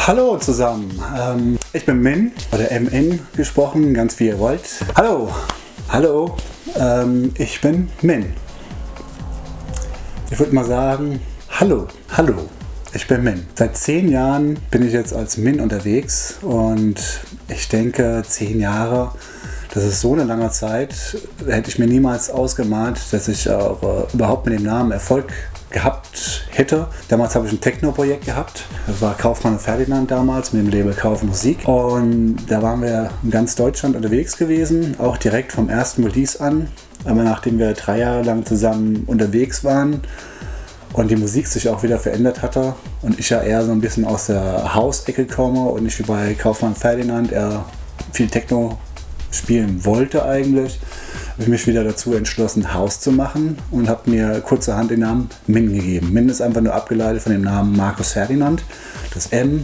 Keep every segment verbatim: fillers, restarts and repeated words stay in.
Hallo zusammen, ähm, ich bin Min, oder M N gesprochen, ganz wie ihr wollt. Hallo, hallo, ähm, ich bin Min. Ich würde mal sagen, hallo, hallo, ich bin Min. Seit zehn Jahren bin ich jetzt als Min unterwegs und ich denke, zehn Jahre, das ist so eine lange Zeit, hätte ich mir niemals ausgemalt, dass ich auch äh, überhaupt mit dem Namen Erfolg gehabt hätte. Damals habe ich ein Techno-Projekt gehabt. Das war Kaufmann und Ferdinand damals mit dem Label Kauf Musik. Und da waren wir in ganz Deutschland unterwegs gewesen, auch direkt vom ersten Release an. Aber nachdem wir drei Jahre lang zusammen unterwegs waren und die Musik sich auch wieder verändert hatte und ich ja eher so ein bisschen aus der House-Ecke komme und nicht wie bei Kaufmann und Ferdinand eher viel Techno spielen wollte eigentlich, habe ich mich wieder dazu entschlossen, House zu machen und habe mir kurzerhand den Namen Min gegeben. Min ist einfach nur abgeleitet von dem Namen Markus Ferdinand, das M,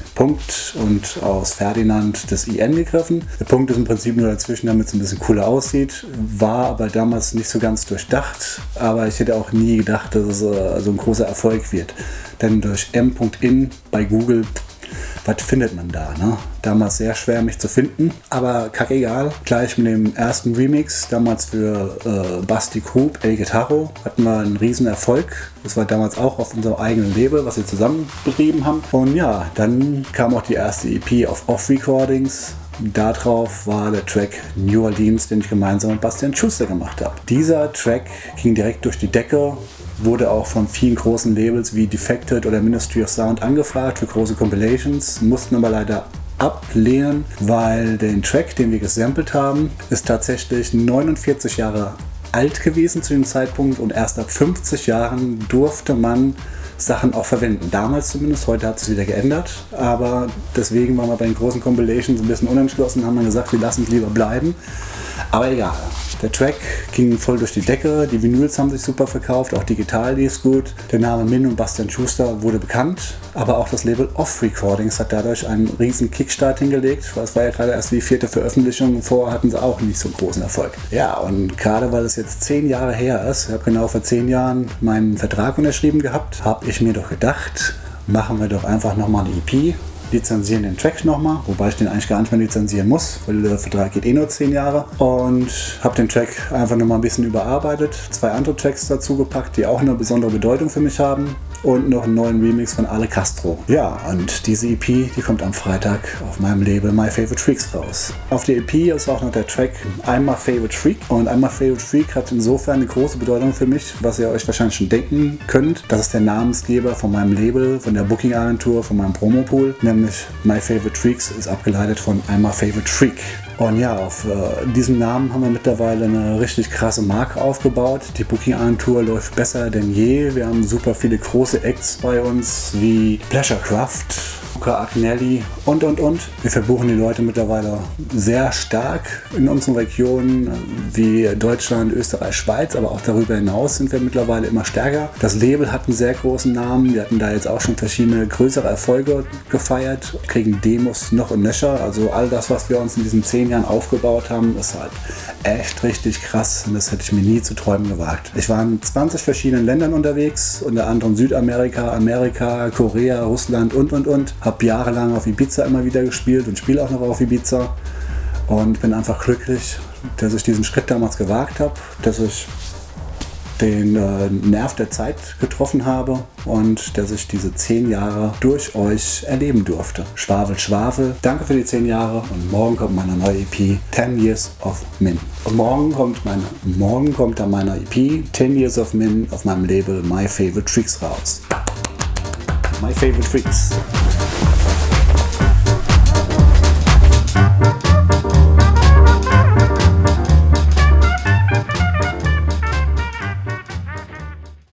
Punkt und aus Ferdinand das I N gegriffen. Der Punkt ist im Prinzip nur dazwischen, damit es ein bisschen cooler aussieht, war aber damals nicht so ganz durchdacht, aber ich hätte auch nie gedacht, dass es äh, so ein großer Erfolg wird. Denn durch M.in bei Google, was findet man da? Ne? Damals sehr schwer, mich zu finden, aber kackegal. Gleich mit dem ersten Remix, damals für äh, Basti Krug, El Guitarro, hatten wir einen riesen Erfolg. Das war damals auch auf unserem eigenen Label, was wir zusammen betrieben haben. Und ja, dann kam auch die erste E P auf Off Recordings. Darauf war der Track New Orleans, den ich gemeinsam mit Bastian Schuster gemacht habe. Dieser Track ging direkt durch die Decke, wurde auch von vielen großen Labels wie Defected oder Ministry of Sound angefragt für große Compilations, mussten aber leider ablehnen, weil den Track, den wir gesampelt haben, ist tatsächlich neunundvierzig Jahre alt gewesen zu dem Zeitpunkt und erst ab fünfzig Jahren durfte man Sachen auch verwenden. Damals zumindest, heute hat es wieder geändert, aber deswegen waren wir bei den großen Compilations ein bisschen unentschlossen, haben wir gesagt, wir lassen es lieber bleiben. Aber egal, der Track ging voll durch die Decke, die Vinyls haben sich super verkauft, auch digital lief gut. Der Name Min und Bastian Schuster wurde bekannt, aber auch das Label Off Recordings hat dadurch einen riesen Kickstart hingelegt. Es war ja gerade erst die vierte Veröffentlichung, vorher hatten sie auch nicht so einen großen Erfolg. Ja, und gerade weil es jetzt zehn Jahre her ist, ich habe genau vor zehn Jahren meinen Vertrag unterschrieben gehabt, habe ich mir doch gedacht, machen wir doch einfach nochmal eine E P, lizenzieren den Track nochmal, wobei ich den eigentlich gar nicht mehr lizenzieren muss, weil der Vertrag geht eh nur zehn Jahre. Und habe den Track einfach nochmal ein bisschen überarbeitet, zwei andere Tracks dazu gepackt, die auch eine besondere Bedeutung für mich haben und noch einen neuen Remix von Ale Castro. Ja, und diese E P, die kommt am Freitag auf meinem Label My Favorite Freaks raus. Auf der E P ist auch noch der Track I'm My Favorite Freak und I'm My Favorite Freak hat insofern eine große Bedeutung für mich, was ihr euch wahrscheinlich schon denken könnt. Das ist der Namensgeber von meinem Label, von der Booking-Agentur, von meinem Promopool, nämlich My Favorite Freaks ist abgeleitet von I'm My Favorite Freak. Und ja, auf äh, diesem Namen haben wir mittlerweile eine richtig krasse Marke aufgebaut. Die Booking-Agentur läuft besser denn je. Wir haben super viele große Acts bei uns wie Pleasurecraft, Luca Agnelli und und und. Wir verbuchen die Leute mittlerweile sehr stark in unseren Regionen wie Deutschland, Österreich, Schweiz, aber auch darüber hinaus sind wir mittlerweile immer stärker. Das Label hat einen sehr großen Namen. Wir hatten da jetzt auch schon verschiedene größere Erfolge gefeiert, kriegen Demos noch und nöcher. Also all das, was wir uns in diesen zehn Jahren aufgebaut haben, ist halt echt richtig krass und das hätte ich mir nie zu träumen gewagt. Ich war in zwanzig verschiedenen Ländern unterwegs, unter anderem Südamerika, Amerika, Korea, Russland und und und. Habe jahrelang auf Ibiza immer wieder gespielt und spiele auch noch auf Ibiza und bin einfach glücklich, dass ich diesen Schritt damals gewagt habe, dass ich den äh, Nerv der Zeit getroffen habe und dass ich diese zehn Jahre durch euch erleben durfte. Schwafel, Schwafel, danke für die zehn Jahre und morgen kommt meine neue E P ten Years of Min. Und morgen kommt, meine, morgen kommt dann meine E P ten Years of Min auf meinem Label My Favorite Freaks raus. My Favorite Freaks.